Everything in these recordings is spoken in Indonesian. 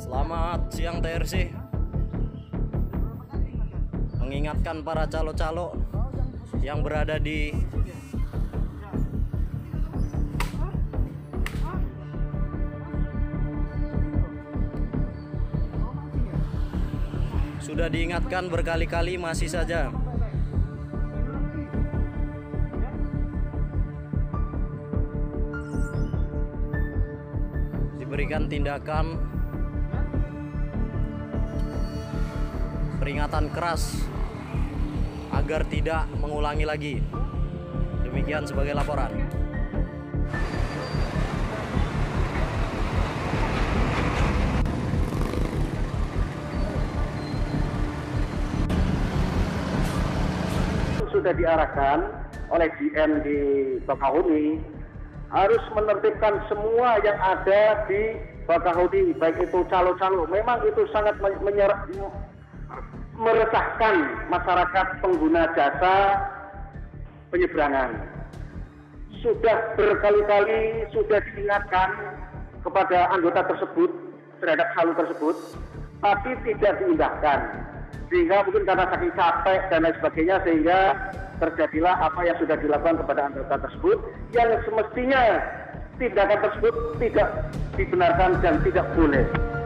Selamat siang TRC. Mengingatkan para calo-calo yang berada di sudah diingatkan berkali-kali masih saja. Diberikan tindakan peringatan keras agar tidak mengulangi lagi. Demikian sebagai laporan. Sudah diarahkan oleh GM di Bakahuni harus menertibkan semua yang ada di Bakahuni, baik itu calo-calo. Memang itu sangat meresahkan masyarakat pengguna jasa penyeberangan. Sudah berkali-kali sudah diingatkan kepada anggota tersebut terhadap calo tersebut, tapi tidak diindahkan. Sehingga mungkin karena saking capek dan lain sebagainya, sehingga terjadilah apa yang sudah dilakukan kepada anggota tersebut, yang semestinya tindakan tersebut tidak dibenarkan dan tidak boleh.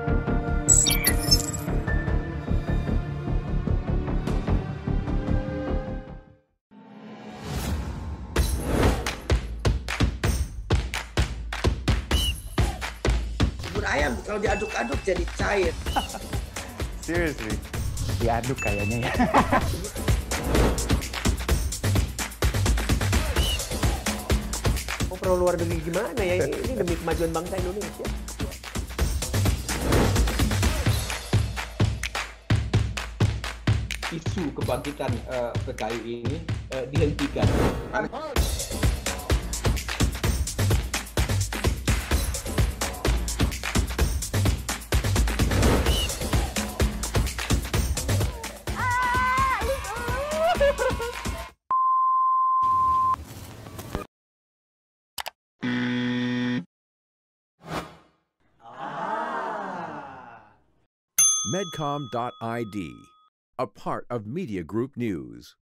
Bubur ayam kalau diaduk-aduk jadi cair. Seriously, diaduk kayaknya ya. Oh, perlu luar negeri gimana ya? Ini demi kemajuan bangsa Indonesia. Isu kebangkitan PKI ini dihentikan. Medcom.id, a part of Media Group News.